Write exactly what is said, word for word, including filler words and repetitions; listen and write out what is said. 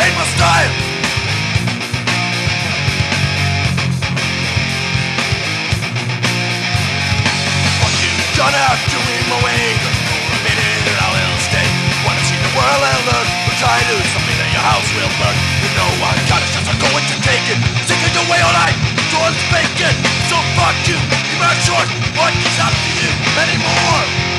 ain't my style. What you done after in my way? For a minute I will stay. Wanna see the world and learn, but try to do something that your house will burn. You know I got a chance, I'm going to take it. Singing away all night towards bacon. So fuck you, you man short. What is up to you anymore?